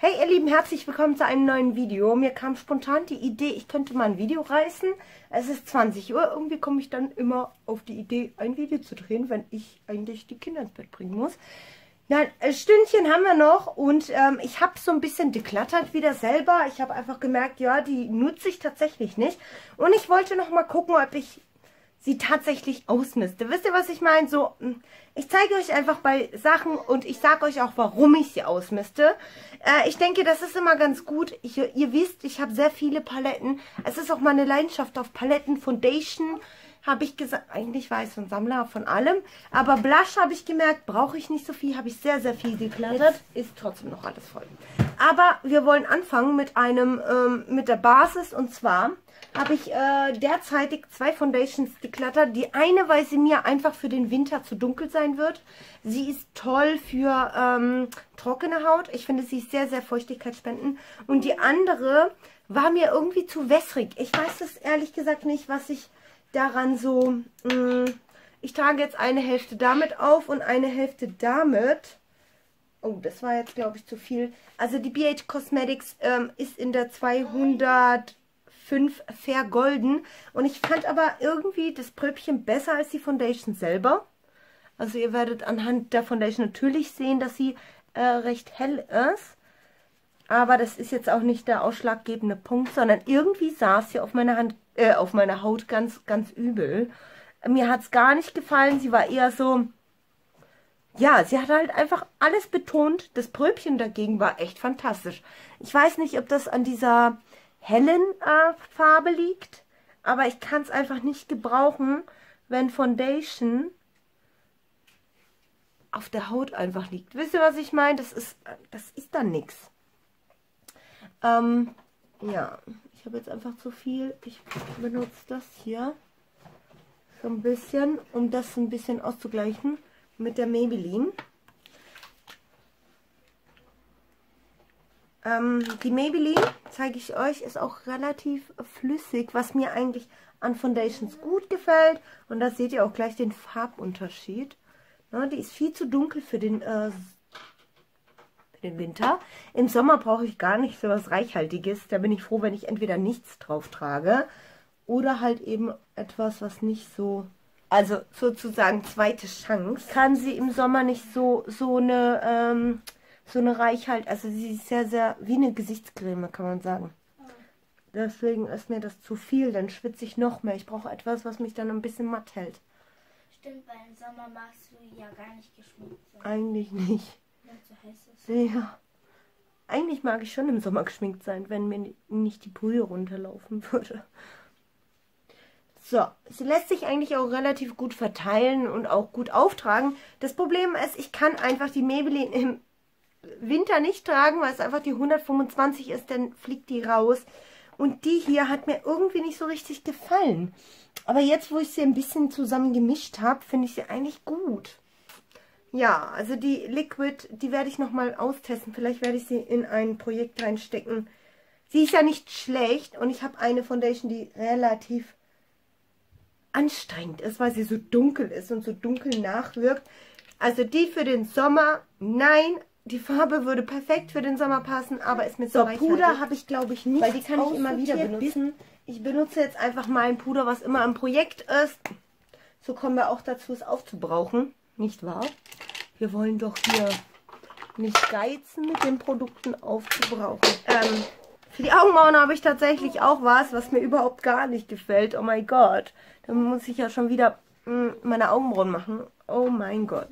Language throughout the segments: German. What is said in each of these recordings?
Hey ihr Lieben, herzlich willkommen zu einem neuen Video. Mir kam spontan die Idee, ich könnte mal ein Video reißen. Es ist 20 Uhr, irgendwie komme ich dann immer auf die Idee, ein Video zu drehen, wenn ich eigentlich die Kinder ins Bett bringen muss. Nein, ein Stündchen haben wir noch und ich habe so ein bisschen deklattert wieder selber. Ich habe einfach gemerkt, ja, die nutze ich tatsächlich nicht. Und ich wollte noch mal gucken, ob ich sie tatsächlich ausmiste. Wisst ihr, was ich meine? So, ich zeige euch einfach bei Sachen und ich sage euch auch, warum ich sie ausmiste. Ich denke, das ist immer ganz gut. Ihr wisst, ich habe sehr viele Paletten. Es ist auch meine Leidenschaft auf Paletten. Foundation habe ich gesagt, eigentlich war ich so ein Sammler von allem. Aber Blush habe ich gemerkt, brauche ich nicht so viel. Habe ich sehr, sehr viel deklattert. Ist trotzdem noch alles voll. Aber wir wollen anfangen mit mit der Basis. Und zwar habe ich derzeitig zwei Foundations deklattert. Die eine, weil sie mir einfach für den Winter zu dunkel sein wird. Sie ist toll für trockene Haut. Ich finde, sie ist sehr, sehr feuchtigkeitsspendend. Und die andere war mir irgendwie zu wässrig. Ich weiß das ehrlich gesagt nicht, was ich daran so... ich trage jetzt eine Hälfte damit auf und eine Hälfte damit. Oh, das war jetzt, glaube ich, zu viel. Also die BH Cosmetics ist in der 205 Fair Golden. Und ich fand aber irgendwie das Pröbchen besser als die Foundation selber. Also ihr werdet anhand der Foundation natürlich sehen, dass sie recht hell ist. Aber das ist jetzt auch nicht der ausschlaggebende Punkt, sondern irgendwie saß sie auf meiner Hand, auf meiner Haut ganz, ganz übel. Mir hat es gar nicht gefallen. Sie war eher so... Ja, sie hat halt einfach alles betont. Das Pröbchen dagegen war echt fantastisch. Ich weiß nicht, ob das an dieser hellen Farbe liegt, aber ich kann es einfach nicht gebrauchen, wenn Foundation auf der Haut einfach liegt. Wisst ihr, was ich meine? Das ist dann nichts. Ja, ich habe jetzt einfach zu viel. Ich benutze das hier so ein bisschen, um das ein bisschen auszugleichen mit der Maybelline. Die Maybelline, zeige ich euch, ist auch relativ flüssig, was mir eigentlich an Foundations gut gefällt. Und da seht ihr auch gleich den Farbunterschied. Ja, die ist viel zu dunkel für den Winter. Im Sommer brauche ich gar nicht so was Reichhaltiges. Da bin ich froh, wenn ich entweder nichts drauf trage oder halt eben etwas, was nicht so... Also sozusagen zweite Chance. Kann sie im Sommer nicht so eine Reichhalt, also sie ist sehr, sehr wie eine Gesichtscreme, kann man sagen. Deswegen ist mir das zu viel, dann schwitze ich noch mehr. Ich brauche etwas, was mich dann ein bisschen matt hält. Stimmt, weil im Sommer magst du ja gar nicht geschminkt sein. Eigentlich nicht. Wenn es so heiß ist. Ja. Eigentlich mag ich schon im Sommer geschminkt sein, wenn mir nicht die Brühe runterlaufen würde. So, sie lässt sich eigentlich auch relativ gut verteilen und auch gut auftragen. Das Problem ist, ich kann einfach die Maybelline im Winter nicht tragen, weil es einfach die 125 ist, dann fliegt die raus. Und die hier hat mir irgendwie nicht so richtig gefallen. Aber jetzt, wo ich sie ein bisschen zusammen gemischt habe, finde ich sie eigentlich gut. Ja, also die Liquid, die werde ich nochmal austesten. Vielleicht werde ich sie in ein Projekt reinstecken. Sie ist ja nicht schlecht und ich habe eine Foundation, die relativ anstrengend ist, weil sie so dunkel ist und so dunkel nachwirkt. Also die für den Sommer, nein, die Farbe würde perfekt für den Sommer passen, aber ist mit so Puder habe ich, glaube ich, nicht, weil die kann ich immer wieder benutzen. Ich benutze jetzt einfach mal ein Puder, was immer im Projekt ist. So kommen wir auch dazu, es aufzubrauchen, nicht wahr? Wir wollen doch hier nicht geizen mit den Produkten aufzubrauchen. Für die Augenbrauen habe ich tatsächlich auch was mir überhaupt gar nicht gefällt. Oh mein Gott. Dann muss ich ja schon wieder meine Augenbrauen machen. Oh mein Gott.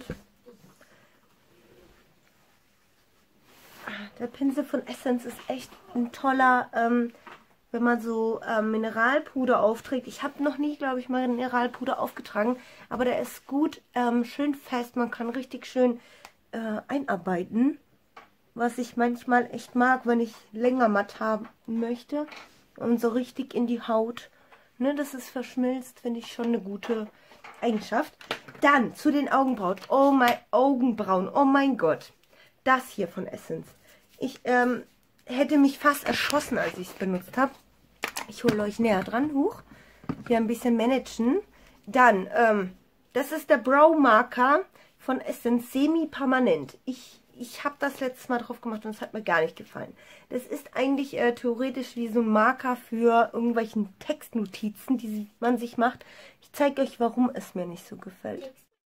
Der Pinsel von Essence ist echt ein toller, wenn man so Mineralpuder aufträgt. Ich habe noch nie, glaube ich, mal Mineralpuder aufgetragen. Aber der ist gut, schön fest. Man kann richtig schön einarbeiten. Was ich manchmal echt mag, wenn ich länger matt haben möchte. Und so richtig in die Haut. Ne, dass es verschmilzt, finde ich schon eine gute Eigenschaft. Dann zu den Augenbrauen. Oh mein Augenbrauen. Oh mein Gott. Das hier von Essence. Ich hätte mich fast erschossen, als ich es benutzt habe. Ich hole euch näher dran. Huch. Hier ein bisschen managen. Dann, das ist der Brow Marker von Essence Semi-Permanent. ich habe das letztes Mal drauf gemacht und es hat mir gar nicht gefallen. Das ist eigentlich theoretisch wie so ein Marker für irgendwelchen Textnotizen, die man sich macht. Ich zeige euch, warum es mir nicht so gefällt.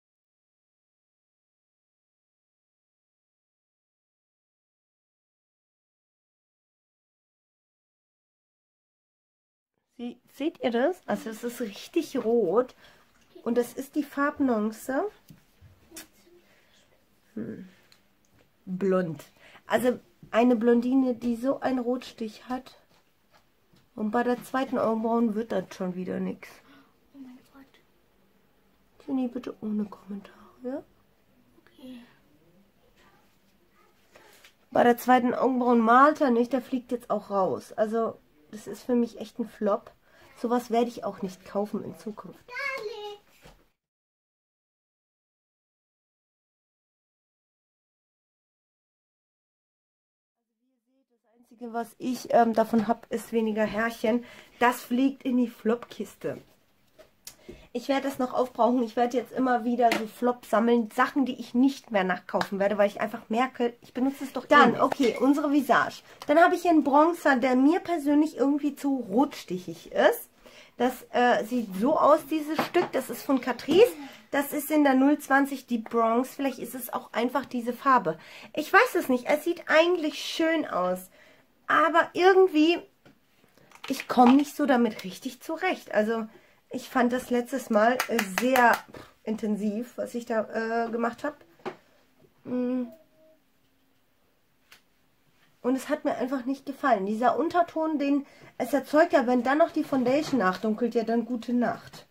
Seht ihr das? Also es ist richtig rot und das ist die Farbnuance. Blond. Also eine Blondine, die so einen Rotstich hat. Und bei der zweiten Augenbrauen wird das schon wieder nichts. Oh mein Gott. Jenny, bitte ohne Kommentare. Ja? Okay. Bei der zweiten Augenbrauen malt er nicht, der fliegt jetzt auch raus. Also das ist für mich echt ein Flop. Sowas werde ich auch nicht kaufen in Zukunft. Das Einzige, was ich davon habe, ist weniger Härchen. Das fliegt in die Flop-Kiste. Ich werde das noch aufbrauchen. Ich werde jetzt immer wieder so Flop sammeln. Sachen, die ich nicht mehr nachkaufen werde, weil ich einfach merke, ich benutze es doch dann. Okay, unsere Visage. Dann habe ich hier einen Bronzer, der mir persönlich irgendwie zu rotstichig ist. Das sieht so aus, dieses Stück. Das ist von Catrice. Das ist in der 020 Deep Bronze. Vielleicht ist es auch einfach diese Farbe. Ich weiß es nicht. Es sieht eigentlich schön aus. Aber irgendwie, ich komme nicht so damit richtig zurecht. Also ich fand das letztes Mal sehr intensiv, was ich da gemacht habe. Und es hat mir einfach nicht gefallen. Dieser Unterton, den es erzeugt, ja, wenn dann noch die Foundation nachdunkelt, ja dann gute Nacht.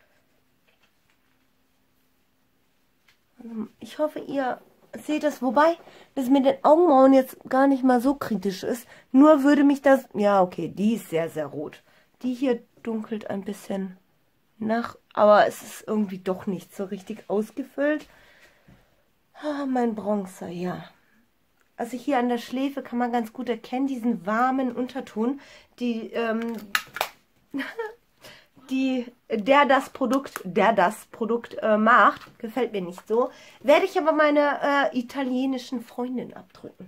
Ich hoffe, ihr seht das, wobei das mit den Augenbrauen jetzt gar nicht mal so kritisch ist. Nur würde mich das... Ja, okay, die ist sehr, sehr rot. Die hier dunkelt ein bisschen nach, aber es ist irgendwie doch nicht so richtig ausgefüllt. Ah, mein Bronzer, ja. Also hier an der Schläfe kann man ganz gut erkennen, diesen warmen Unterton, der das Produkt macht. Gefällt mir nicht so. Werde ich aber meiner italienischen Freundin abdrücken.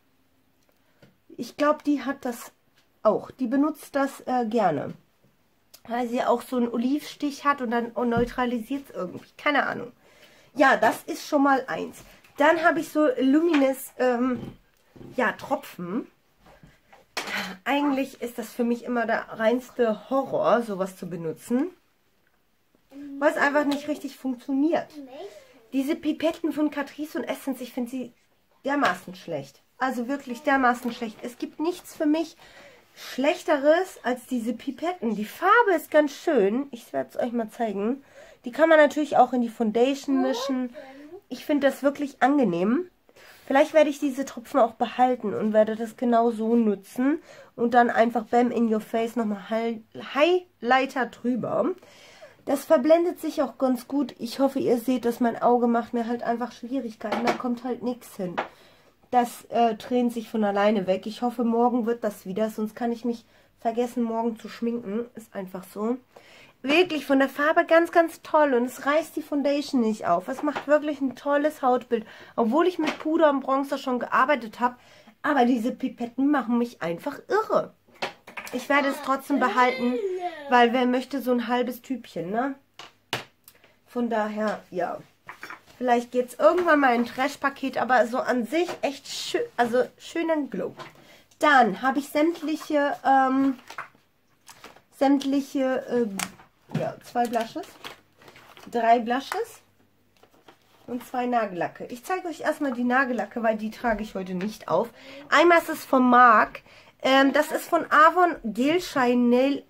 Ich glaube, die hat das auch. Die benutzt das gerne. Weil sie auch so einen Olivstich hat und dann neutralisiert es irgendwie. Keine Ahnung. Ja, das ist schon mal eins. Dann habe ich so Luminous Tropfen. Eigentlich ist das für mich immer der reinste Horror, sowas zu benutzen. Weil es einfach nicht richtig funktioniert. Diese Pipetten von Catrice und Essence, ich finde sie dermaßen schlecht. Also wirklich dermaßen schlecht. Es gibt nichts für mich Schlechteres als diese Pipetten. Die Farbe ist ganz schön. Ich werde es euch mal zeigen. Die kann man natürlich auch in die Foundation mischen. Ich finde das wirklich angenehm. Vielleicht werde ich diese Tropfen auch behalten und werde das genau so nutzen. Und dann einfach Bam in Your Face nochmal Highlighter drüber. Das verblendet sich auch ganz gut. Ich hoffe, ihr seht, dass mein Auge macht mir halt einfach Schwierigkeiten. Da kommt halt nichts hin. Das tränt sich von alleine weg. Ich hoffe, morgen wird das wieder. Sonst kann ich mich vergessen, morgen zu schminken. Ist einfach so. Wirklich von der Farbe ganz, ganz toll. Und es reißt die Foundation nicht auf. Es macht wirklich ein tolles Hautbild. Obwohl ich mit Puder und Bronzer schon gearbeitet habe. Aber diese Pipetten machen mich einfach irre. Ich werde es trotzdem behalten. Weil wer möchte so ein halbes Tübchen, ne? Von daher, ja. Vielleicht geht es irgendwann mal in ein Trash-Paket, aber so an sich echt schön, also schönen Glow. Dann habe ich sämtliche 2 Blushes, 3 Blushes und 2 Nagellacke. Ich zeige euch erstmal die Nagellacke, weil die trage ich heute nicht auf. Einmal ist es von MAC. Das ist von Avon Gel Shine Nail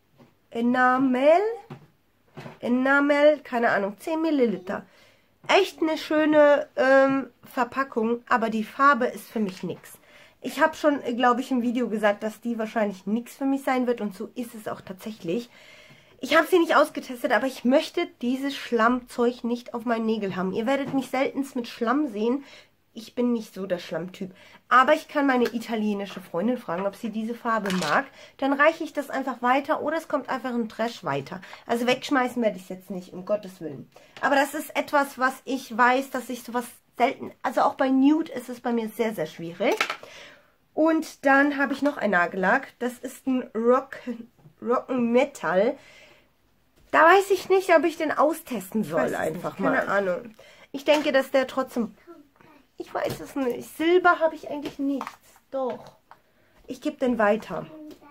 Enamel, keine Ahnung, 10 Milliliter. Echt eine schöne Verpackung, aber die Farbe ist für mich nix. Ich habe schon, glaube ich, im Video gesagt, dass die wahrscheinlich nichts für mich sein wird und so ist es auch tatsächlich. Ich habe sie nicht ausgetestet, aber ich möchte dieses Schlammzeug nicht auf meinen Nägeln haben. Ihr werdet mich seltenst mit Schlamm sehen. Ich bin nicht so der Schlammtyp. Aber ich kann meine italienische Freundin fragen, ob sie diese Farbe mag. Dann reiche ich das einfach weiter oder es kommt einfach im Trash weiter. Also wegschmeißen werde ich es jetzt nicht, um Gottes Willen. Aber das ist etwas, was ich weiß, dass ich sowas selten. Also auch bei Nude ist es bei mir sehr, sehr schwierig. Und dann habe ich noch ein Nagellack. Das ist ein Rocken Metal. Da weiß ich nicht, ob ich den austesten soll. Einfach mal. Keine Ahnung. Ich denke, dass der trotzdem... Ich weiß es nicht. Silber habe ich eigentlich nichts. Doch. Ich gebe den weiter.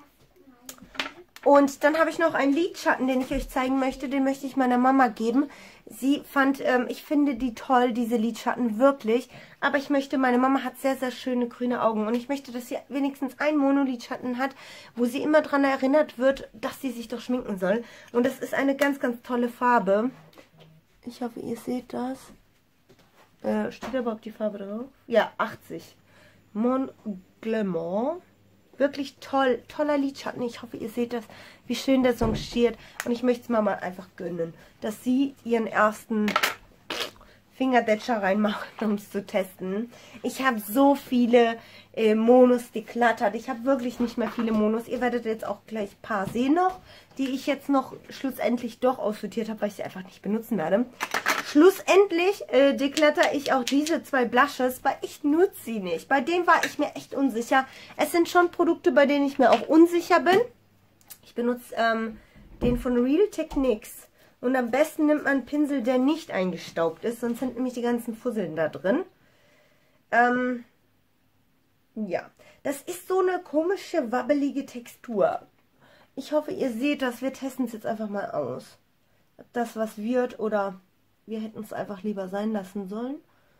Und dann habe ich noch einen Lidschatten, den ich euch zeigen möchte. Den möchte ich meiner Mama geben. Sie fand, ich finde die toll, diese Lidschatten, wirklich. Aber ich möchte, meine Mama hat sehr, sehr schöne grüne Augen. Und ich möchte, dass sie wenigstens einen Monolidschatten hat, wo sie immer daran erinnert wird, dass sie sich doch schminken soll. Und das ist eine ganz, ganz tolle Farbe. Ich hoffe, ihr seht das. Steht da überhaupt die Farbe drauf? Ja, 80. Mon Glamour. Wirklich toll, toller Lidschatten. Ich hoffe, ihr seht das, wie schön der songiert. Und ich möchte es Mama einfach gönnen, dass sie ihren ersten Fingerdetscher reinmacht, um es zu testen. Ich habe so viele Monos deklattert. Ich habe wirklich nicht mehr viele Monos. Ihr werdet jetzt auch gleich ein paar sehen noch, die ich jetzt noch schlussendlich doch aussortiert habe, weil ich sie einfach nicht benutzen werde. Schlussendlich deklatter ich auch diese zwei Blushes, weil ich nutze sie nicht. Bei denen war ich mir echt unsicher. Es sind schon Produkte, bei denen ich mir auch unsicher bin. Ich benutze den von Real Techniques. Und am besten nimmt man einen Pinsel, der nicht eingestaubt ist. Sonst sind nämlich die ganzen Fusseln da drin. Ja, das ist so eine komische, wabbelige Textur. Ich hoffe, ihr seht das. Wir testen es jetzt einfach mal aus. Ob das was wird oder... Wir hätten es einfach lieber sein lassen sollen.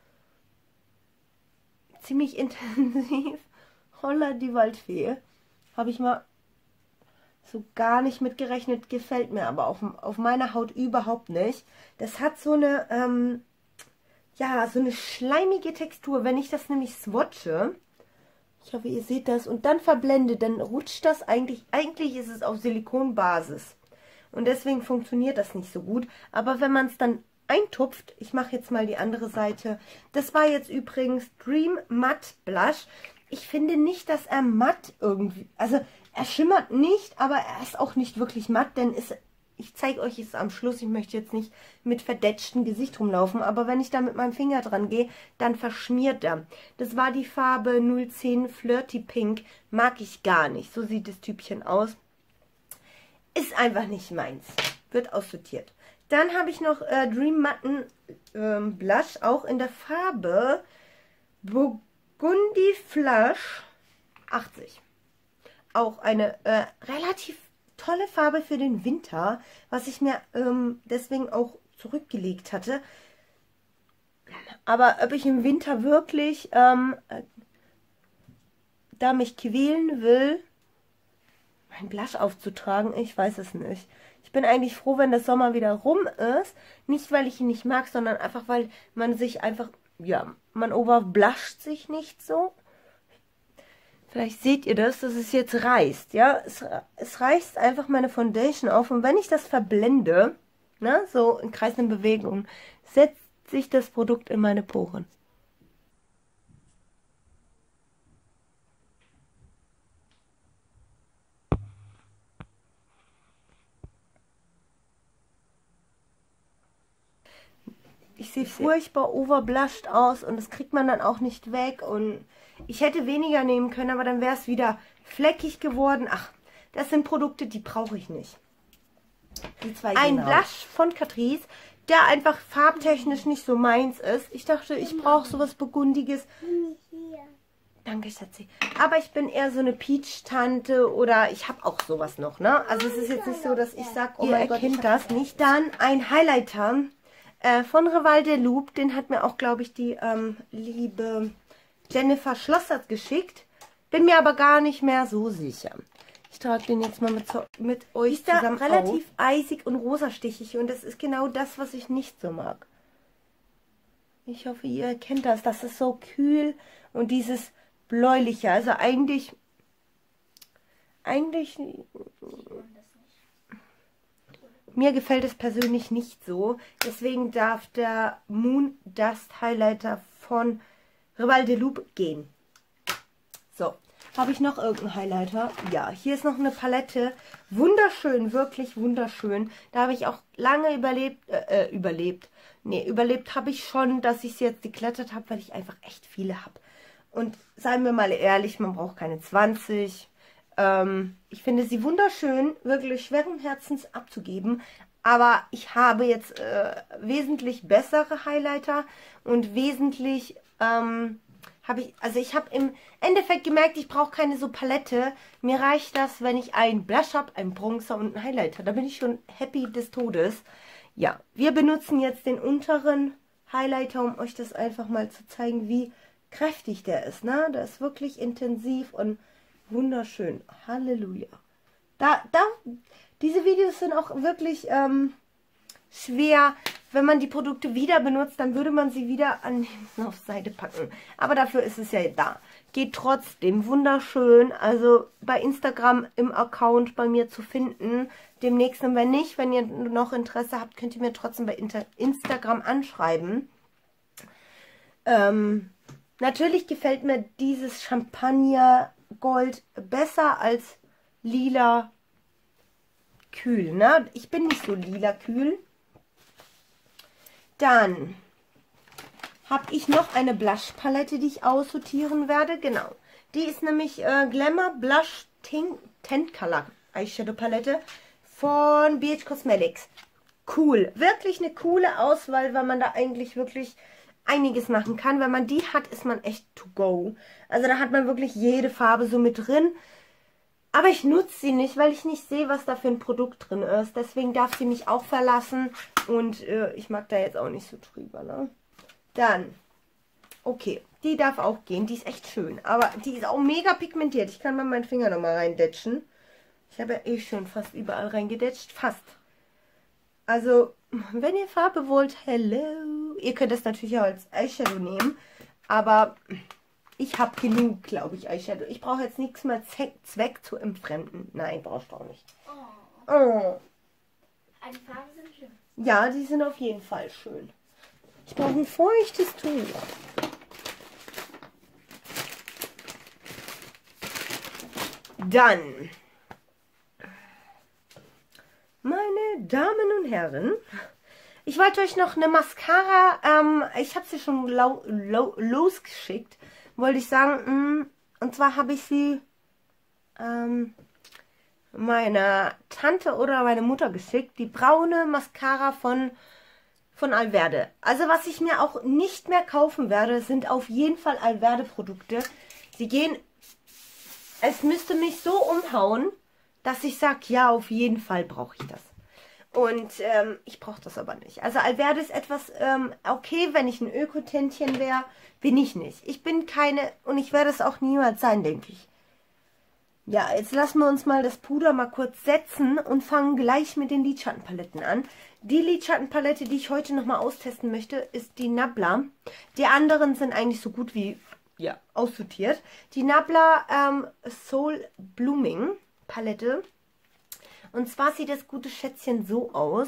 Ziemlich intensiv. Holla die Waldfee. Habe ich mal so gar nicht mit gerechnet. Gefällt mir aber auf meiner Haut überhaupt nicht. Das hat so eine, ja, so eine schleimige Textur. Wenn ich das nämlich swatche, ich hoffe, ihr seht das, und dann verblende, dann rutscht das eigentlich ist es auf Silikonbasis. Und deswegen funktioniert das nicht so gut. Aber wenn man es dann eintupft. Ich mache jetzt mal die andere Seite. Das war jetzt übrigens Dream Matte Blush. Ich finde nicht, dass er matt irgendwie... Also er schimmert nicht, aber er ist auch nicht wirklich matt, denn ich zeige euch es am Schluss. Ich möchte jetzt nicht mit verdetschtem Gesicht rumlaufen, aber wenn ich da mit meinem Finger dran gehe, dann verschmiert er. Das war die Farbe 010 Flirty Pink. Mag ich gar nicht. So sieht das Typchen aus. Ist einfach nicht meins. Wird aussortiert. Dann habe ich noch Dream Matten Blush, auch in der Farbe Burgundy Flush 80. Auch eine relativ tolle Farbe für den Winter, was ich mir deswegen auch zurückgelegt hatte. Aber ob ich im Winter wirklich da mich quälen will, mein Blush aufzutragen, ich weiß es nicht. Ich bin eigentlich froh, wenn der Sommer wieder rum ist. Nicht, weil ich ihn nicht mag, sondern einfach, weil man sich einfach, ja, man overblusht sich nicht so. Vielleicht seht ihr das, dass es jetzt reißt, ja. Es reißt einfach meine Foundation auf. Und wenn ich das verblende, ne, so in kreisenden Bewegungen, setzt sich das Produkt in meine Poren. Ich sehe furchtbar overblushed aus und das kriegt man dann auch nicht weg. Und ich hätte weniger nehmen können, aber dann wäre es wieder fleckig geworden. Ach, das sind Produkte, die brauche ich nicht. Ein Blush von Catrice, der einfach farbtechnisch nicht so meins ist. Ich dachte, ich brauche sowas Burgundiges. Danke, Schatzi. Aber ich bin eher so eine Peach-Tante oder ich habe auch sowas noch, ne? Also es ist jetzt nicht so, dass ich sage, oh mein Gott, ich das nicht. Dann ein Highlighter von Rival de Loop, den hat mir auch, glaube ich, die liebe Jennifer Schlossert geschickt. Bin mir aber gar nicht mehr so sicher. Ich trage den jetzt mal mit euch zusammen. Ist relativ eisig und rosastichig und das ist genau das, was ich nicht so mag. Ich hoffe, ihr kennt das. Das ist so kühl und dieses bläuliche. Also eigentlich mir gefällt es persönlich nicht so. Deswegen darf der Moon Dust Highlighter von Rival de Loop gehen. So, Habe ich noch irgendeinen Highlighter? Ja, hier ist noch eine Palette. Wunderschön, wirklich wunderschön. Da habe ich auch lange überlebt habe ich schon, dass ich sie jetzt deklettert habe, weil ich einfach echt viele habe. Und seien wir mal ehrlich, man braucht keine 20. Ich finde sie wunderschön, wirklich schweren Herzens abzugeben. Aber ich habe jetzt wesentlich bessere Highlighter und wesentlich ich habe im Endeffekt gemerkt, ich brauche keine so Palette. Mir reicht das, wenn ich einen Blush habe, einen Bronzer und einen Highlighter. Da bin ich schon happy des Todes. Ja, wir benutzen jetzt den unteren Highlighter, um euch das einfach mal zu zeigen, wie kräftig der ist. Ne? Der ist wirklich intensiv und wunderschön. Halleluja. Diese Videos sind auch wirklich schwer. Wenn man die Produkte wieder benutzt, dann würde man sie wieder auf Seite packen. Aber dafür ist es ja da. Geht trotzdem wunderschön. Also bei Instagram im Account bei mir zu finden. Demnächst, und wenn nicht, wenn ihr noch Interesse habt, könnt ihr mir trotzdem bei Instagram anschreiben. Natürlich gefällt mir dieses Champagnergold besser als lila kühl. Ne? Ich bin nicht so lila kühl. Dann habe ich noch eine Blush-Palette, die ich aussortieren werde. Genau. Die ist nämlich Glamour Blush Tint Color Eyeshadow Palette von BH Cosmetics. Cool. Wirklich eine coole Auswahl, weil man da eigentlich wirklich einiges machen kann. Wenn man die hat, ist man echt to go. Also da hat man wirklich jede Farbe so mit drin. Aber ich nutze sie nicht, weil ich nicht sehe, was da für ein Produkt drin ist. Deswegen darf sie mich auch verlassen. Und ich mag da jetzt auch nicht so drüber. Ne? Dann, okay, die darf auch gehen. Die ist echt schön. Aber die ist auch mega pigmentiert. Ich kann mal meinen Finger nochmal reindetschen. Ich habe ja eh schon fast überall reingedetscht. Fast. Also, wenn ihr Farbe wollt, hello. Ihr könnt das natürlich auch als Eyeshadow nehmen. Aber ich habe genug, glaube ich, Eyeshadow. Ich brauche jetzt nichts mehr Zweck zu entfremden. Nein, brauchst du auch nicht. Oh. Die Farben sind schön. Ja, die sind auf jeden Fall schön. Ich brauche ein feuchtes Tuch. Dann, meine Damen und Herren, ich wollte euch noch eine Mascara, ich habe sie schon losgeschickt, wollte ich sagen, und zwar habe ich sie meiner Tante oder meiner Mutter geschickt, die braune Mascara von Alverde. Also was ich mir auch nicht mehr kaufen werde, sind auf jeden Fall Alverde Produkte. Sie gehen, es müsste mich so umhauen, dass ich sage, ja, auf jeden Fall brauche ich das. Und ich brauche das aber nicht. Also Alverde ist etwas, okay, wenn ich ein Öko-Tintchen wäre, bin ich nicht. Ich bin keine, und ich werde es auch niemals sein, denke ich. Ja, jetzt lassen wir uns mal das Puder mal kurz setzen und fangen gleich mit den Lidschattenpaletten an. Die Lidschattenpalette, die ich heute nochmal austesten möchte, ist die Nabla. Die anderen sind eigentlich so gut wie aussortiert. Die Nabla Soul Blooming Palette. Und zwar sieht das gute Schätzchen so aus.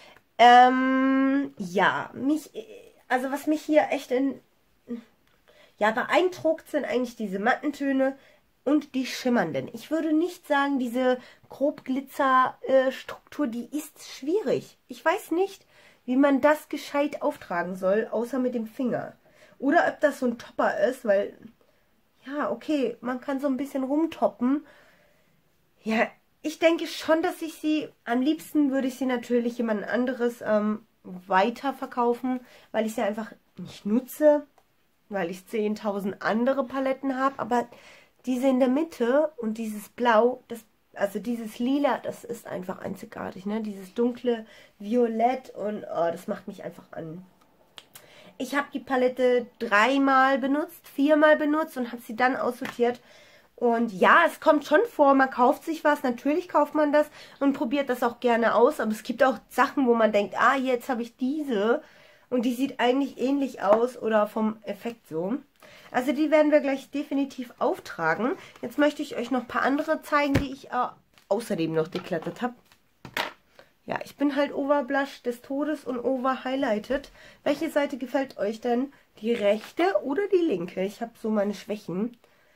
Ja, also was mich hier echt beeindruckt, sind eigentlich diese Mattentöne und die schimmernden. Ich würde nicht sagen, diese Grobglitzer-Struktur, die ist schwierig. Ich weiß nicht, wie man das gescheit auftragen soll, außer mit dem Finger. Oder ob das so ein Topper ist, weil, ja, okay, man kann so ein bisschen rumtoppen. Ja, ich denke schon, dass ich sie, am liebsten würde ich sie natürlich jemand anderes weiterverkaufen, weil ich sie einfach nicht nutze, weil ich 10.000 andere Paletten habe, aber diese in der Mitte und dieses Blau, also dieses Lila, das ist einfach einzigartig, ne? Dieses dunkle Violett und das macht mich einfach an. Ich habe die Palette 3-mal benutzt, 4-mal benutzt und habe sie dann aussortiert. Und ja, es kommt schon vor, man kauft sich was, natürlich kauft man das und probiert das auch gerne aus. Aber es gibt auch Sachen, wo man denkt, jetzt habe ich diese und die sieht eigentlich ähnlich aus oder vom Effekt so. Also die werden wir gleich definitiv auftragen. Jetzt möchte ich euch noch ein paar andere zeigen, die ich außerdem noch deklettert habe. Ja, ich bin halt Overblush des Todes und Overhighlighted. Welche Seite gefällt euch denn? Die rechte oder die linke? Ich habe so meine Schwächen.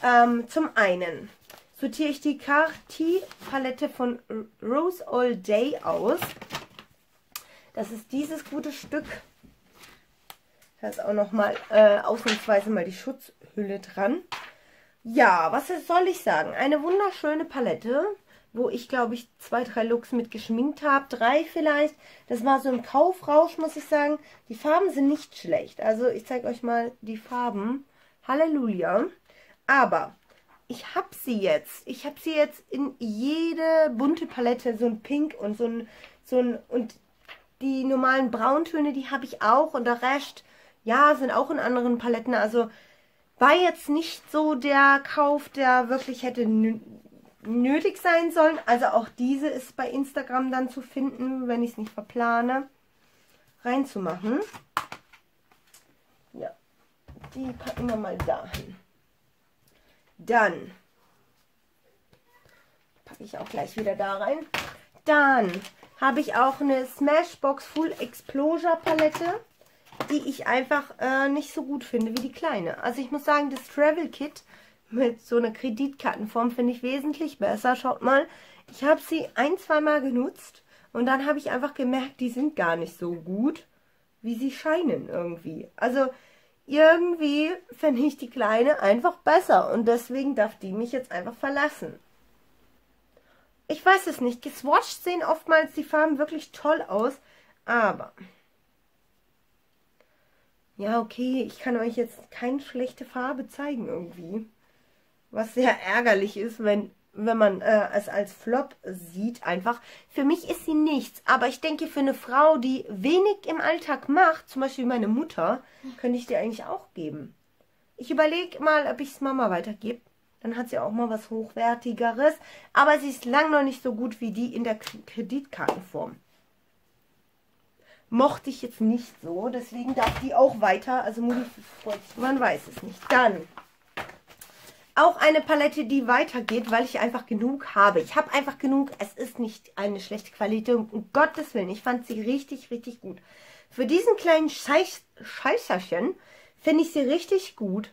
Zum einen sortiere ich die Cartier-Palette von Rose All Day aus. Das ist dieses gute Stück. Da ist auch nochmal ausnahmsweise mal die Schutzhülle dran. Ja, was soll ich sagen? Eine wunderschöne Palette, wo ich, glaube ich, 2, 3 Looks mit geschminkt habe. 3 vielleicht. Das war so ein Kaufrausch, muss ich sagen. Die Farben sind nicht schlecht. Also ich zeige euch mal die Farben. Halleluja. Aber ich habe sie jetzt. Ich habe sie jetzt in jede bunte Palette. So ein Pink und so ein und die normalen Brauntöne, die habe ich auch. Und der Rest, ja, sind auch in anderen Paletten. Also war jetzt nicht so der Kauf, der wirklich hätte nötig sein sollen. Also auch diese ist bei Instagram dann zu finden, wenn ich es nicht verplane, reinzumachen. Ja, die packen wir mal dahin. Dann packe ich auch gleich wieder da rein. Dann habe ich auch eine Smashbox Full Explosion Palette, die ich einfach nicht so gut finde wie die kleine. Also ich muss sagen, das Travel Kit mit so einer Kreditkartenform finde ich wesentlich besser. Schaut mal, ich habe sie 1, 2 Mal genutzt und dann habe ich einfach gemerkt, die sind gar nicht so gut, wie sie scheinen irgendwie. Also irgendwie finde ich die kleine einfach besser und deswegen darf die mich jetzt einfach verlassen. Ich weiß es nicht. Geswatcht sehen oftmals die Farben wirklich toll aus, aber ja, okay, ich kann euch jetzt keine schlechte Farbe zeigen irgendwie. Was sehr ärgerlich ist, wenn man es als Flop sieht einfach. Für mich ist sie nichts, aber ich denke, für eine Frau, die wenig im Alltag macht, zum Beispiel meine Mutter, könnte ich dir eigentlich auch geben. Ich überlege mal, ob ich es Mama weitergebe. Dann hat sie auch mal was Hochwertigeres, aber sie ist lang noch nicht so gut wie die in der Kreditkartenform. Mochte ich jetzt nicht so, deswegen darf die auch weiter, also man weiß es nicht. Dann auch eine Palette, die weitergeht, weil ich einfach genug habe. Ich habe einfach genug, es ist nicht eine schlechte Qualität, um Gottes Willen, ich fand sie richtig, richtig gut. Für diesen kleinen Scheißerchen finde ich sie richtig gut.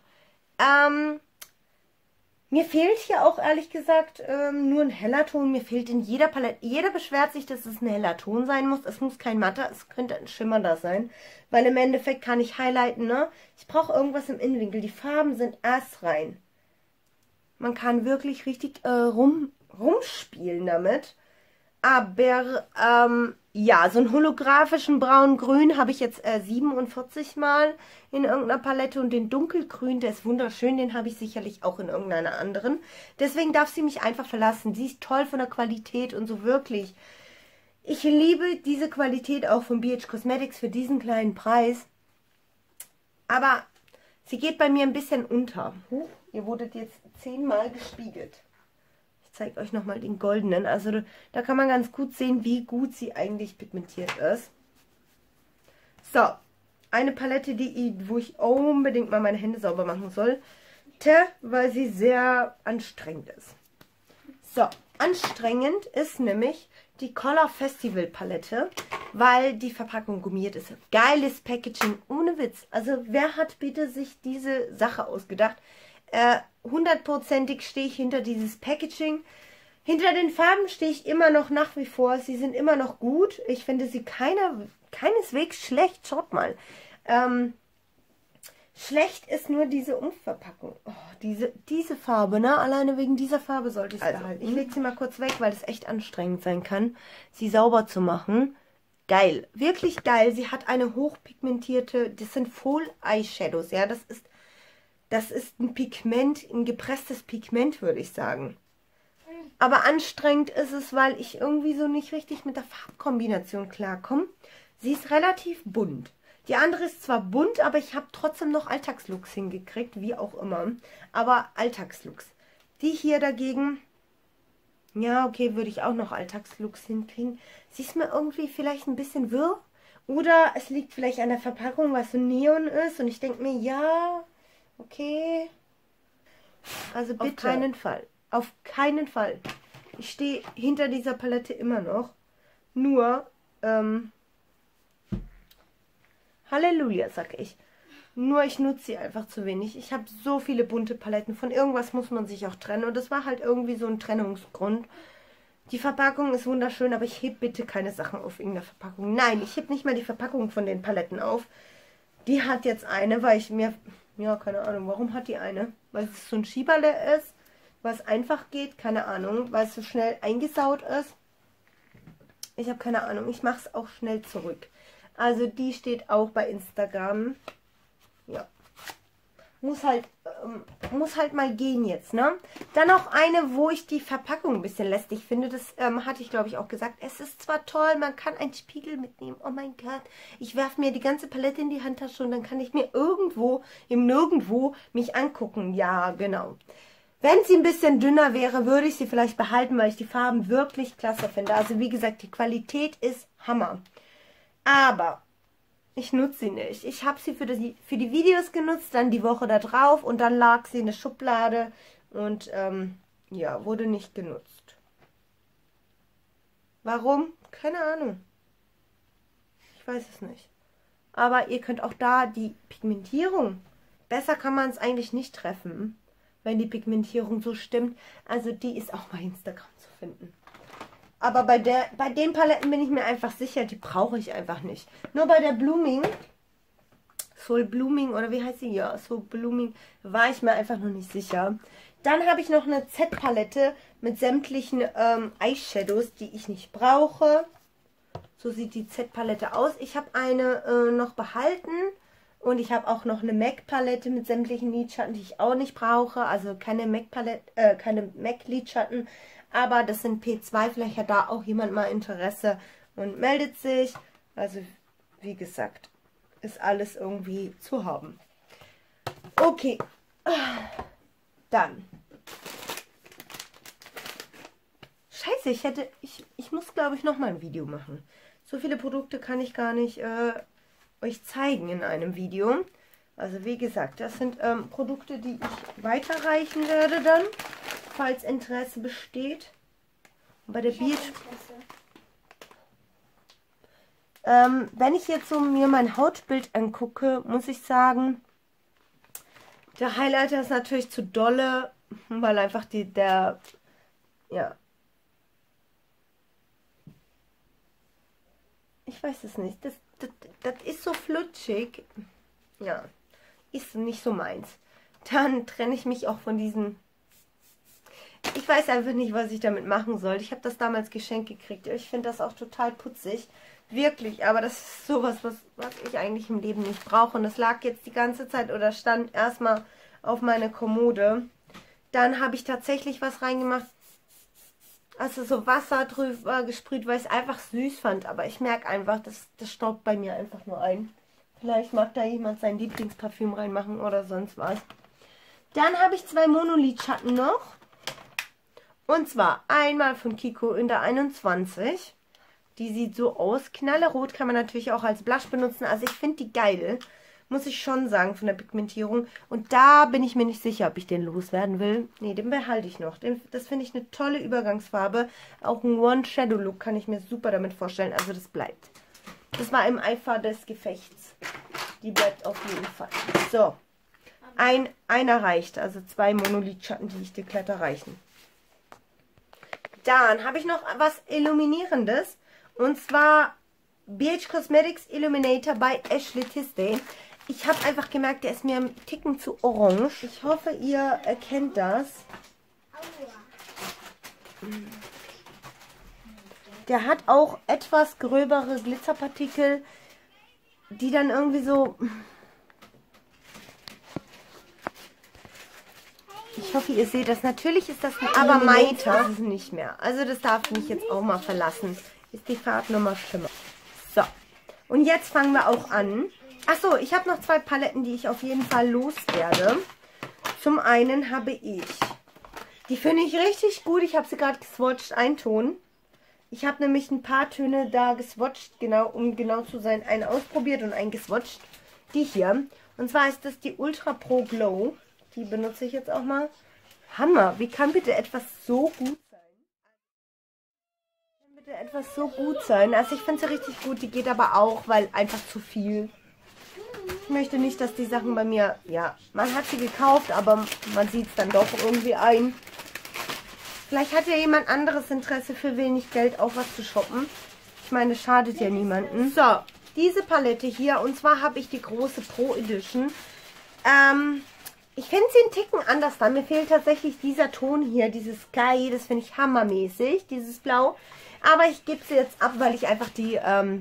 Mir fehlt hier auch ehrlich gesagt nur ein heller Ton. Mir fehlt in jeder Palette. Jeder beschwert sich, dass es ein heller Ton sein muss. Es muss kein matter, es könnte ein schimmernder sein. Weil im Endeffekt kann ich highlighten, ne? Ich brauche irgendwas im Innenwinkel. Die Farben sind astrein. Man kann wirklich richtig rumspielen damit. Aber ja, so einen holographischen braun-grün habe ich jetzt 47 Mal in irgendeiner Palette. Und den dunkelgrün, der ist wunderschön, den habe ich sicherlich auch in irgendeiner anderen. Deswegen darf sie mich einfach verlassen. Sie ist toll von der Qualität und so wirklich. Ich liebe diese Qualität auch von BH Cosmetics für diesen kleinen Preis. Aber sie geht bei mir ein bisschen unter. Ihr wurdet jetzt 10 Mal gespiegelt. Ich zeige euch nochmal den goldenen. Also da kann man ganz gut sehen, wie gut sie eigentlich pigmentiert ist. So, eine Palette, wo ich unbedingt mal meine Hände sauber machen sollte, weil sie sehr anstrengend ist. So, anstrengend ist nämlich die Color Festival Palette, weil die Verpackung gummiert ist. Geiles Packaging, ohne Witz. Also wer hat bitte sich diese Sache ausgedacht? 100%ig stehe ich hinter dieses Packaging. Hinter den Farben stehe ich immer noch nach wie vor. Sie sind immer noch gut. Ich finde sie keineswegs schlecht. Schaut mal. Schlecht ist nur diese Umverpackung. Oh, diese Farbe, ne? Alleine wegen dieser Farbe sollte ich sie behalten. Ich lege sie mal kurz weg, weil es echt anstrengend sein kann, sie sauber zu machen. Geil. Wirklich geil. Sie hat eine hochpigmentierte, das sind Full Eyeshadows, ja. Das ist ein Pigment, ein gepresstes Pigment, würde ich sagen. Aber anstrengend ist es, weil ich irgendwie so nicht richtig mit der Farbkombination klarkomme. Sie ist relativ bunt. Die andere ist zwar bunt, aber ich habe trotzdem noch Alltagslooks hingekriegt, wie auch immer. Aber Alltagslooks. Die hier dagegen, ja, okay, würde ich auch noch Alltagslooks hinkriegen. Sie ist mir irgendwie vielleicht ein bisschen wirr. Oder es liegt vielleicht an der Verpackung, was so Neon ist. Und ich denke mir, ja, okay. Also bitte. Auf keinen Fall. Auf keinen Fall. Ich stehe hinter dieser Palette immer noch. Nur, Halleluja, sag ich. Nur ich nutze sie einfach zu wenig. Ich habe so viele bunte Paletten. Von irgendwas muss man sich auch trennen. Und das war halt irgendwie so ein Trennungsgrund. Die Verpackung ist wunderschön, aber ich heb bitte keine Sachen auf irgendeiner Verpackung. Nein, ich heb nicht mal die Verpackung von den Paletten auf. Die hat jetzt eine, weil ich mir... Ja, keine Ahnung, warum hat die eine? Weil es so ein Schieberle ist, weil es einfach geht, keine Ahnung. Weil es so schnell eingesaut ist. Ich habe keine Ahnung, ich mache es auch schnell zurück. Also die steht auch bei Instagram. Ja. Muss halt mal gehen jetzt, ne? Dann noch eine, wo ich die Verpackung ein bisschen lästig finde. Das hatte ich, glaube ich, auch gesagt. Es ist zwar toll, man kann einen Spiegel mitnehmen. Oh mein Gott. Ich werfe mir die ganze Palette in die Handtasche und dann kann ich mir irgendwo, im Nirgendwo, mich angucken. Ja, genau. Wenn sie ein bisschen dünner wäre, würde ich sie vielleicht behalten, weil ich die Farben wirklich klasse finde. Also wie gesagt, die Qualität ist Hammer. Aber... ich nutze sie nicht. Ich habe sie für die Videos genutzt, dann die Woche da drauf und dann lag sie in der Schublade und ja, wurde nicht genutzt. Warum? Keine Ahnung. Ich weiß es nicht. Aber ihr könnt auch da die Pigmentierung, besser kann man es eigentlich nicht treffen, wenn die Pigmentierung so stimmt. Also die ist auch bei Instagram zu finden. Aber bei den Paletten bin ich mir einfach sicher, die brauche ich einfach nicht. Nur bei der Blooming, Soul Blooming oder wie heißt sie? Ja, Soul Blooming, war ich mir einfach noch nicht sicher. Dann habe ich noch eine Z-Palette mit sämtlichen Eyeshadows, die ich nicht brauche. So sieht die Z-Palette aus. Ich habe eine noch behalten und ich habe auch noch eine MAC-Palette mit sämtlichen Lidschatten, die ich auch nicht brauche. Also keine MAC-Palette, keine MAC-Lidschatten. Aber das sind P2, vielleicht hat da auch jemand mal Interesse und meldet sich. Also, wie gesagt, ist alles irgendwie zu haben. Okay, dann. Scheiße, ich muss, glaube ich, nochmal ein Video machen. So viele Produkte kann ich gar nicht euch zeigen in einem Video. Also, wie gesagt, das sind Produkte, die ich weiterreichen werde dann, falls Interesse besteht. Bei der Beach. Wenn ich jetzt so mir mein Hautbild angucke, muss ich sagen, der Highlighter ist natürlich zu dolle, weil einfach ja. Ich weiß es nicht. Das ist so flutschig. Ja, ist nicht so meins. Dann trenne ich mich auch von diesen... Ich weiß einfach nicht, was ich damit machen soll. Ich habe das damals geschenkt gekriegt. Ich finde das auch total putzig. Wirklich, aber das ist sowas, was ich eigentlich im Leben nicht brauche. Und das lag jetzt die ganze Zeit oder stand erstmal auf meine Kommode. Dann habe ich tatsächlich was reingemacht. Also so Wasser drüber gesprüht, weil ich es einfach süß fand. Aber ich merke einfach, das staubt bei mir einfach nur ein. Vielleicht mag da jemand sein Lieblingsparfüm reinmachen oder sonst was. Dann habe ich 2 Monolidschatten noch. Und zwar einmal von Kiko in der 21. Die sieht so aus. Knallerot kann man natürlich auch als Blush benutzen. Also ich finde die geil. Muss ich schon sagen, von der Pigmentierung. Und da bin ich mir nicht sicher, ob ich den loswerden will. Ne, den behalte ich noch. Das finde ich eine tolle Übergangsfarbe. Auch ein One-Shadow-Look kann ich mir super damit vorstellen. Also das bleibt. Das war im Eifer des Gefechts. Die bleibt auf jeden Fall. So. Einer reicht. Also 2 Monolidschatten, die ich dekletter reichen. Dann habe ich noch was Illuminierendes. Und zwar BH Cosmetics Illuminator bei Ashley Tisdale. Ich habe einfach gemerkt, der ist mir ein Ticken zu orange. Ich hoffe, ihr erkennt das. Der hat auch etwas gröbere Glitzerpartikel, die dann irgendwie so... Ich hoffe, ihr seht das. Natürlich ist das ein aber meiner ist es nicht mehr. Also das darf mich jetzt auch mal verlassen. Ist die Farbnummer Schimmer. So. Und jetzt fangen wir auch an. Achso, ich habe noch 2 Paletten, die ich auf jeden Fall loswerde. Zum einen habe ich... Die finde ich richtig gut. Ich habe sie gerade geswatcht. Ein Ton. Ich habe nämlich ein paar Töne da geswatcht. Genau, um genau zu sein. Einen ausprobiert und einen geswatcht. Die hier. Und zwar ist das die Ultra Pro Glow. Die benutze ich jetzt auch mal. Hammer, wie kann bitte etwas so gut sein? Wie kann bitte etwas so gut sein? Also ich finde sie richtig gut, die geht aber auch, weil einfach zu viel. Ich möchte nicht, dass die Sachen bei mir, ja, man hat sie gekauft, aber man sieht es dann doch irgendwie ein. Vielleicht hat ja jemand anderes Interesse, für wenig Geld auch was zu shoppen. Ich meine, es schadet ja niemanden. So, diese Palette hier, und zwar habe ich die große Pro Edition. Ich finde sie einen Ticken anders dann. Mir fehlt tatsächlich dieser Ton hier, dieses Sky, das finde ich hammermäßig, dieses Blau. Aber ich gebe sie jetzt ab, weil ich einfach die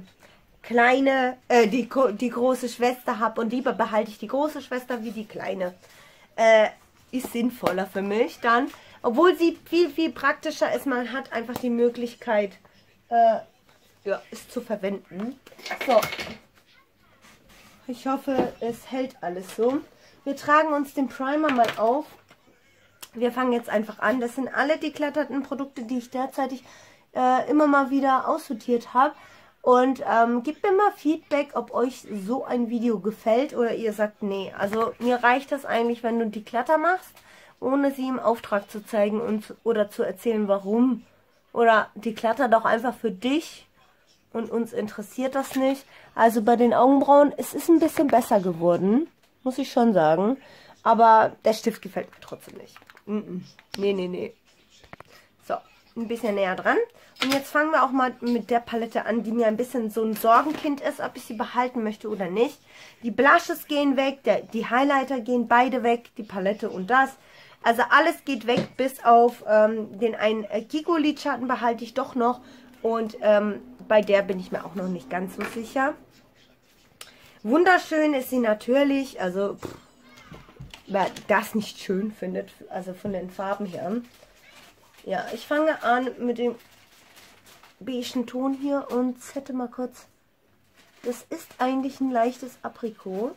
die große Schwester habe und lieber behalte ich die große Schwester wie die kleine. Ist sinnvoller für mich dann. Obwohl sie viel, viel praktischer ist. Man hat einfach die Möglichkeit, ja, es zu verwenden. So. Ich hoffe, es hält alles so. Wir tragen uns den Primer mal auf. Wir fangen jetzt einfach an. Das sind alle dekletterten Produkte, die ich derzeitig immer mal wieder aussortiert habe. Und gebt mir mal Feedback, ob euch so ein Video gefällt oder ihr sagt, nee. Also mir reicht das eigentlich, wenn du die Kletter machst, ohne sie im Auftrag zu zeigen oder zu erzählen, warum. Oder die Kletter doch einfach für dich und uns interessiert das nicht. Also bei den Augenbrauen, es ist ein bisschen besser geworden, muss ich schon sagen. Aber der Stift gefällt mir trotzdem nicht. Nee. So, ein bisschen näher dran. Und jetzt fangen wir auch mal mit der Palette an, die mir ein bisschen so ein Sorgenkind ist, ob ich sie behalten möchte oder nicht. Die Blushes gehen weg, die Highlighter gehen beide weg, die Palette und das. Also alles geht weg, bis auf den einen Kiko-Lidschatten behalte ich doch noch. Und bei der bin ich mir auch noch nicht ganz so sicher. Wunderschön ist sie natürlich, also wer das nicht schön findet, also von den Farben her. Ja, ich fange an mit dem beigen Ton hier und zette mal kurz. Das ist eigentlich ein leichtes Aprikot.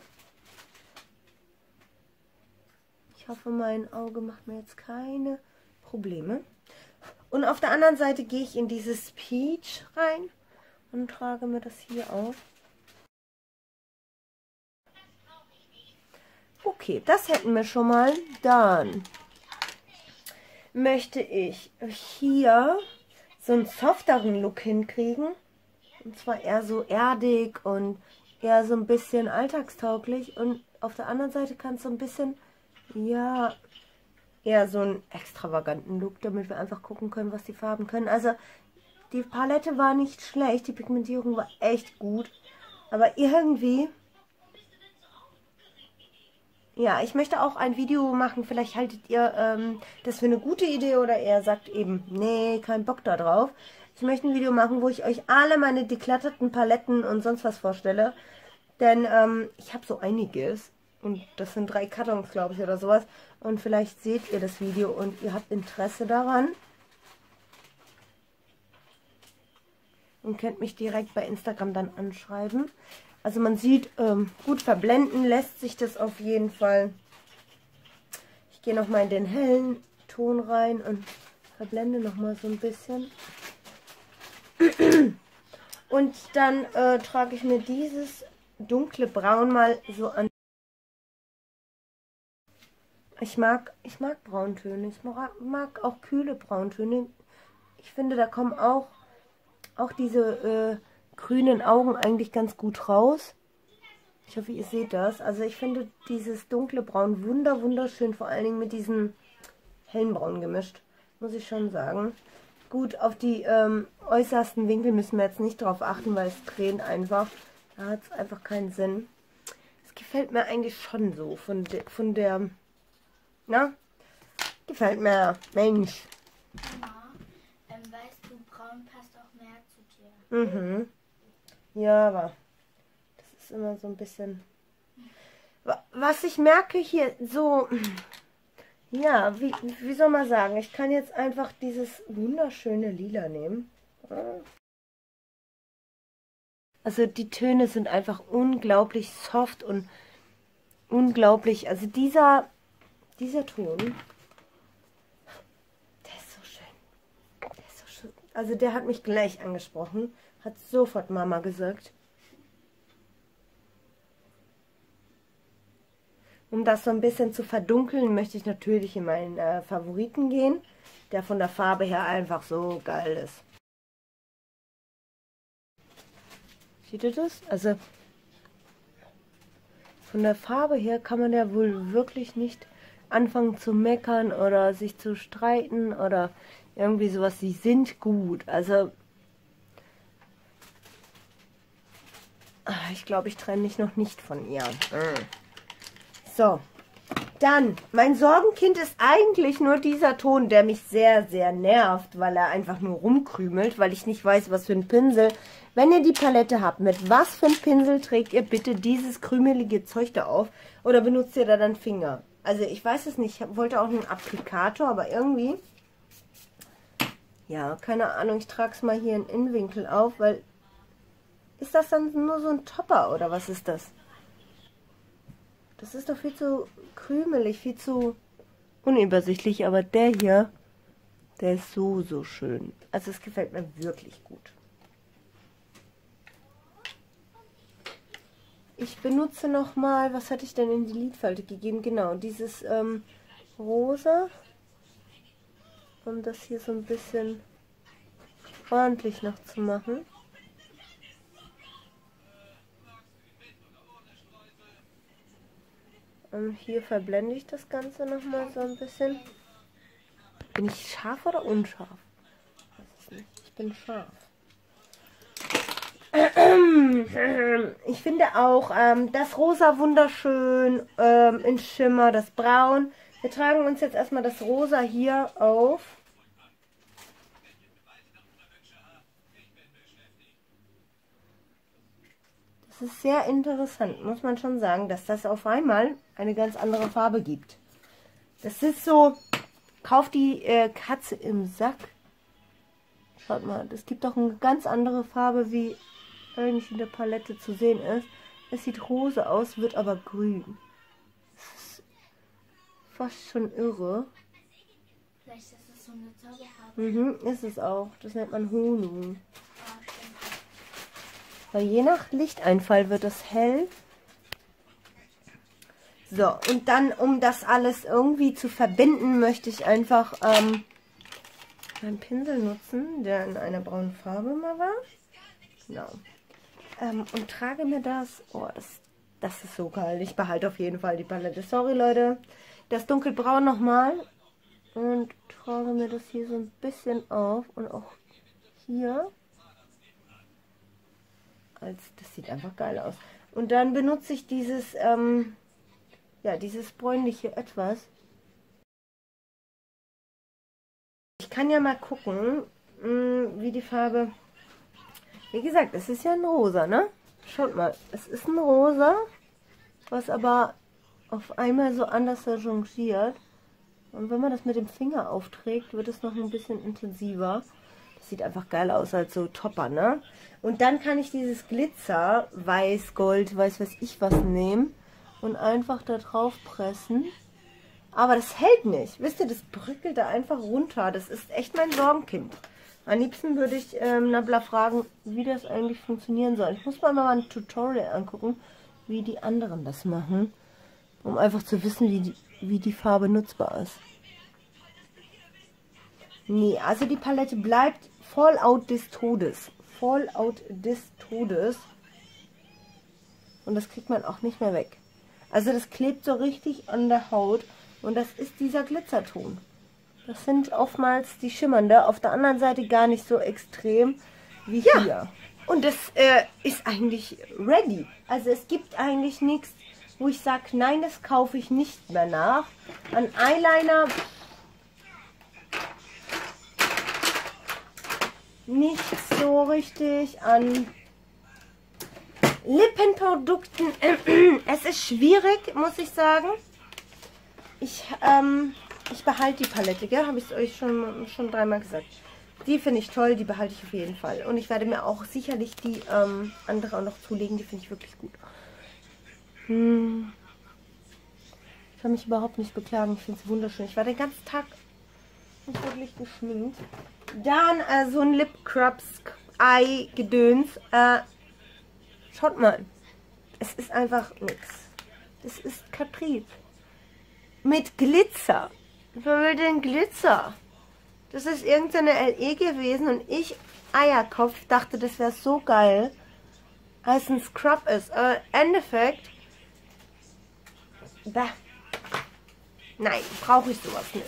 Ich hoffe, mein Auge macht mir jetzt keine Probleme. Und auf der anderen Seite gehe ich in dieses Peach rein und trage mir das hier auf. Okay, das hätten wir schon mal. Dann möchte ich hier so einen softeren Look hinkriegen. Und zwar eher so erdig und eher so ein bisschen alltagstauglich. Und auf der anderen Seite kann es so ein bisschen, ja, eher so einen extravaganten Look, damit wir einfach gucken können, was die Farben können. Also die Palette war nicht schlecht, die Pigmentierung war echt gut. Aber irgendwie, ja, ich möchte auch ein Video machen, vielleicht haltet ihr das für eine gute Idee oder ihr sagt eben, nee, kein Bock da drauf. Ich möchte ein Video machen, wo ich euch alle meine dekletterten Paletten und sonst was vorstelle. Denn ich habe so einiges und das sind 3 Kartons, glaube ich, oder sowas. Und vielleicht seht ihr das Video und ihr habt Interesse daran. Und könnt mich direkt bei Instagram dann anschreiben. Also man sieht, gut verblenden lässt sich das auf jeden Fall. Ich gehe nochmal in den hellen Ton rein und verblende nochmal so ein bisschen. Und dann trage ich mir dieses dunkle Braun mal so an. Ich mag Brauntöne. Ich mag auch kühle Brauntöne. Ich finde, da kommen auch diese grünen Augen eigentlich ganz gut raus. Ich hoffe, ihr seht das. Also ich finde dieses dunkle Braun wunderschön, vor allen Dingen mit diesem hellen Braun gemischt, muss ich schon sagen. Gut, auf die äußersten Winkel müssen wir jetzt nicht drauf achten, weil es tränt einfach. Da hat es einfach keinen Sinn. Es gefällt mir eigentlich schon so von der, na, gefällt mir, Mensch. Ja, weißt du, braun passt auch mehr zu dir. Mhm. Ja, aber das ist immer so ein bisschen... Was ich merke hier, so... Ja, wie soll man sagen? Ich kann jetzt einfach dieses wunderschöne Lila nehmen. Also die Töne sind einfach unglaublich soft und unglaublich... Also dieser Ton, der ist so schön. Der ist so schön. Also der hat mich gleich angesprochen. Hat sofort Mama gesagt. Um das so ein bisschen zu verdunkeln, möchte ich natürlich in meinen Favoriten gehen, der von der Farbe her einfach so geil ist. Seht ihr das? Also von der Farbe her kann man ja wohl wirklich nicht anfangen zu meckern oder sich zu streiten oder irgendwie sowas. Sie sind gut. Also, ich glaube, ich trenne mich noch nicht von ihr. So, dann, mein Sorgenkind ist eigentlich nur dieser Ton, der mich sehr, sehr nervt, weil er einfach nur rumkrümelt, weil ich nicht weiß, was für ein Pinsel. Wenn ihr die Palette habt, mit was für ein Pinsel trägt ihr bitte dieses krümelige Zeug da auf? Oder benutzt ihr da dann Finger? Also ich weiß es nicht, ich wollte auch einen Applikator, aber irgendwie, ja, keine Ahnung, ich trage es mal hier in Innenwinkel auf, weil, ist das dann nur so ein Topper oder was ist das? Das ist doch viel zu krümelig, viel zu unübersichtlich, aber der hier, der ist so, so schön. Also es gefällt mir wirklich gut. Ich benutze nochmal, was hatte ich denn in die Lidfalte gegeben? Genau, dieses Rosa, um das hier so ein bisschen ordentlich noch zu machen. Hier verblende ich das Ganze nochmal so ein bisschen. Bin ich scharf oder unscharf? Ich weiß es nicht. Ich bin scharf. Ich finde auch das Rosa wunderschön in Schimmer, das Braun. Wir tragen uns jetzt erstmal das Rosa hier auf. Das ist sehr interessant, muss man schon sagen, dass das auf einmal eine ganz andere Farbe gibt. Das ist so, kauft die Katze im Sack. Schaut mal, das gibt doch eine ganz andere Farbe, wie eigentlich in der Palette zu sehen ist. Es sieht rosa aus, wird aber grün. Das ist fast schon irre. Vielleicht ist es so eine Zauberfarbe. Ist es auch. Das nennt man Honig. Weil je nach Lichteinfall wird es hell. So, und dann, um das alles irgendwie zu verbinden, möchte ich einfach einen Pinsel nutzen, der in einer braunen Farbe mal war. Genau. Und trage mir das. Oh, das ist so geil. Ich behalte auf jeden Fall die Palette. Sorry, Leute. Das dunkelbraun nochmal. Und trage mir das hier so ein bisschen auf. Und auch hier. Das sieht einfach geil aus. Und dann benutze ich dieses, ja, dieses bräunliche Etwas. Ich kann ja mal gucken, wie die Farbe... Wie gesagt, es ist ja ein Rosa, ne? Schaut mal, es ist ein Rosa, was aber auf einmal so anders changiert. Und wenn man das mit dem Finger aufträgt, wird es noch ein bisschen intensiver. Das sieht einfach geil aus als so Topper, ne? Und dann kann ich dieses Glitzer, weiß, Gold, weiß ich was nehmen und einfach da drauf pressen. Aber das hält nicht. Wisst ihr, das bröckelt da einfach runter. Das ist echt mein Sorgenkind. Am liebsten würde ich Nabla fragen, wie das eigentlich funktionieren soll. Ich muss mal ein Tutorial angucken, wie die anderen das machen, um einfach zu wissen, wie die Farbe nutzbar ist. Nee, also die Palette bleibt Fallout des Todes. Fallout des Todes. Und das kriegt man auch nicht mehr weg. Also das klebt so richtig an der Haut. Und das ist dieser Glitzerton. Das sind oftmals die schimmernde, auf der anderen Seite gar nicht so extrem wie hier. Und das ist eigentlich ready. Also es gibt eigentlich nichts, wo ich sage, nein, das kaufe ich nicht mehr nach. An Eyeliner nicht so richtig, an Lippenprodukten. Es ist schwierig, muss ich sagen. Ich behalte die Palette, gell? Habe ich es euch schon dreimal gesagt. Die finde ich toll, die behalte ich auf jeden Fall. Und ich werde mir auch sicherlich die andere auch noch zulegen, die finde ich wirklich gut. Ich kann mich überhaupt nicht beklagen, ich finde es wunderschön. Ich war den ganzen Tag nicht wirklich geschminkt. Dann so ein Lip Scrubs Eye Gedöns. Schaut mal, es ist einfach nichts. Das ist Caprice. Mit Glitzer. Wer will denn Glitzer? Das ist irgendeine LE gewesen und ich, Eierkopf, dachte, das wäre so geil, als ein Scrub ist. Aber im Endeffekt Bäh. Nein, brauche ich sowas nicht.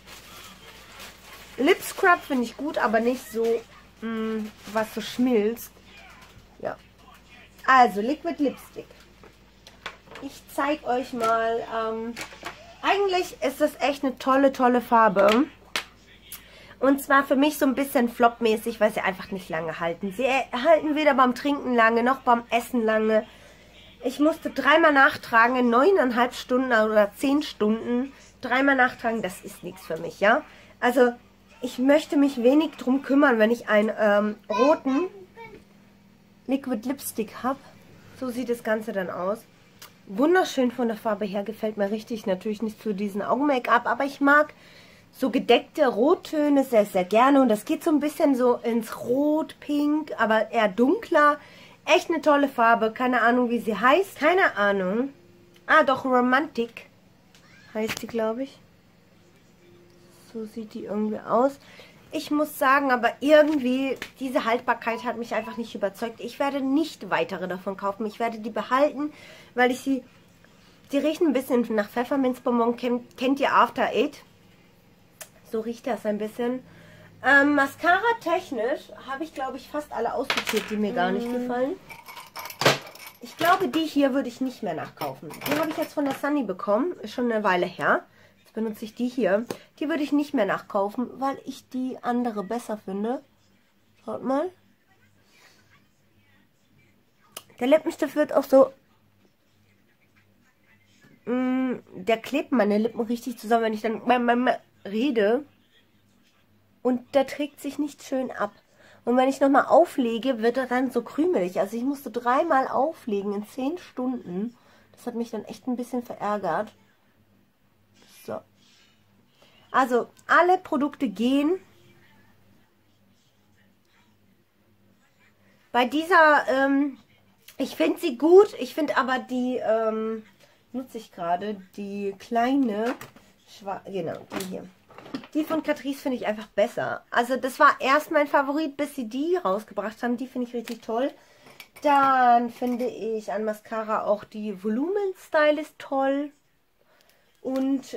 Lip Scrub finde ich gut, aber nicht so, was so schmilzt. Ja. Also, Liquid Lipstick. Ich zeige euch mal, eigentlich ist das echt eine tolle Farbe. Und zwar für mich so ein bisschen flopmäßig, weil sie einfach nicht lange halten. Sie halten weder beim Trinken lange, noch beim Essen lange. Ich musste 3-mal nachtragen in 9,5 Stunden oder 10 Stunden. 3-mal nachtragen, das ist nichts für mich, ja. Also, ich möchte mich wenig drum kümmern, wenn ich einen roten Liquid Lipstick habe. So sieht das Ganze dann aus. Wunderschön von der Farbe her, gefällt mir richtig. Natürlich nicht zu diesem Augen-Make-up, aber ich mag so gedeckte Rottöne sehr, sehr gerne. Und das geht so ein bisschen so ins Rot, Pink, aber eher dunkler. Echt eine tolle Farbe. Keine Ahnung, wie sie heißt. Keine Ahnung. Ah, doch, Romantic heißt die, glaube ich. So sieht die irgendwie aus. Ich muss sagen, aber irgendwie, diese Haltbarkeit hat mich einfach nicht überzeugt. Ich werde nicht weitere davon kaufen. Ich werde die behalten, weil ich sie... Die riechen ein bisschen nach Pfefferminzbonbon. Kennt ihr After Eight? So riecht das ein bisschen. Mascara technisch habe ich, glaube ich, fast alle aussortiert, die mir gar nicht gefallen. Ich glaube, die hier würde ich nicht mehr nachkaufen. Die habe ich jetzt von der Sunny bekommen. Ist schon eine Weile her. Jetzt benutze ich die hier. Die würde ich nicht mehr nachkaufen, weil ich die andere besser finde. Schaut mal. Der Lippenstift wird auch so... der klebt meine Lippen richtig zusammen, wenn ich dann rede. Und der trägt sich nicht schön ab. Und wenn ich nochmal auflege, wird er dann so krümelig. Also ich musste 3-mal auflegen in 10 Stunden. Das hat mich dann echt ein bisschen verärgert. So. Also alle Produkte gehen. Bei dieser, ich finde sie gut. Ich finde aber die, nutze ich gerade, die kleine, genau, die hier. Die von Catrice finde ich einfach besser. Also das war erst mein Favorit, bis sie die rausgebracht haben. Die finde ich richtig toll. Dann finde ich an Mascara auch die Volumen Stylist toll. Und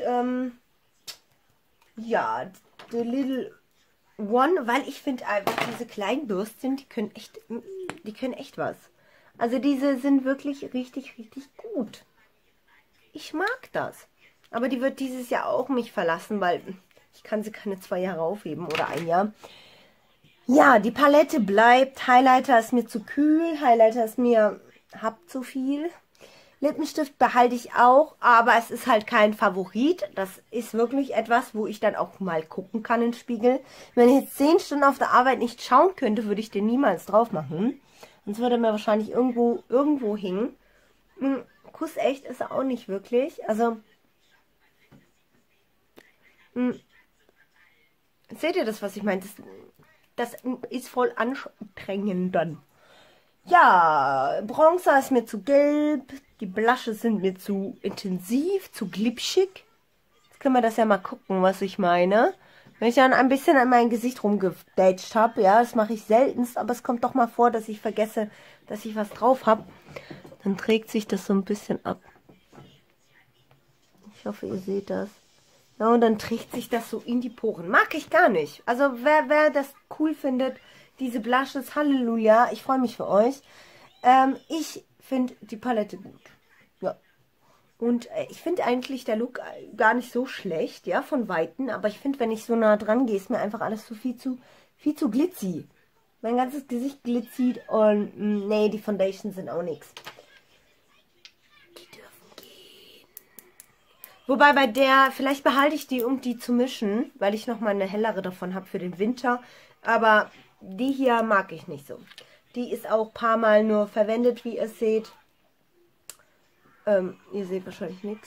ja, The Little One, weil ich finde einfach diese kleinen Bürstchen, die können echt was. Also diese sind wirklich richtig gut. Ich mag das. Aber die wird dieses Jahr auch mich verlassen, weil ich kann sie keine 2 Jahre aufheben oder 1 Jahr. Ja, die Palette bleibt. Highlighter ist mir zu kühl. Highlighter ist mir, habt zu viel. Lippenstift behalte ich auch, aber es ist halt kein Favorit. Das ist wirklich etwas, wo ich dann auch mal gucken kann im Spiegel. Wenn ich jetzt 10 Stunden auf der Arbeit nicht schauen könnte, würde ich den niemals drauf machen. Sonst würde er mir wahrscheinlich irgendwo hängen. Kussecht ist er auch nicht wirklich. Also... Seht ihr das, was ich meine? Das ist voll anstrengend dann. Ja, Bronzer ist mir zu gelb. Die Blushes sind mir zu intensiv, zu glitschig. Jetzt können wir das ja mal gucken, was ich meine. Wenn ich dann ein bisschen an mein Gesicht rumgedatscht habe, ja, das mache ich seltenst, aber es kommt doch mal vor, dass ich vergesse, dass ich was drauf habe. Dann trägt sich das so ein bisschen ab. Ich hoffe, ihr seht das. Ja, und dann trägt sich das so in die Poren. Mag ich gar nicht. Also wer das cool findet, diese Blushes, Halleluja, ich freue mich für euch. Ich finde die Palette gut. Ja. Und ich finde eigentlich der Look gar nicht so schlecht, ja, von Weitem. Aber ich finde, wenn ich so nah dran gehe, ist mir einfach alles so viel zu glitzy. Mein ganzes Gesicht glitzert und nee, die Foundations sind auch nichts. Wobei bei der, vielleicht behalte ich die, um die zu mischen, weil ich nochmal eine hellere davon habe für den Winter. Aber die hier mag ich nicht so. Die ist auch ein paar Mal nur verwendet, wie ihr seht. Ihr seht wahrscheinlich nichts.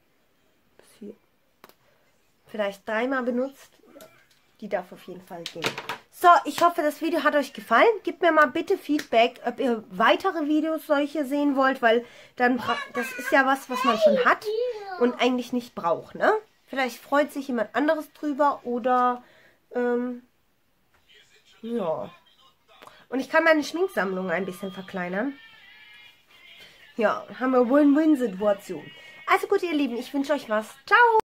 Vielleicht 3-mal benutzt. Die darf auf jeden Fall gehen. So, ich hoffe, das Video hat euch gefallen. Gebt mir mal bitte Feedback, ob ihr weitere Videos solche sehen wollt, weil dann das ist ja was man schon hat und eigentlich nicht braucht, ne? Vielleicht freut sich jemand anderes drüber oder ja. Und ich kann meine Schminksammlung ein bisschen verkleinern. Ja, haben wir Win-Win-Situation. Also gut, ihr Lieben, ich wünsche euch was. Ciao!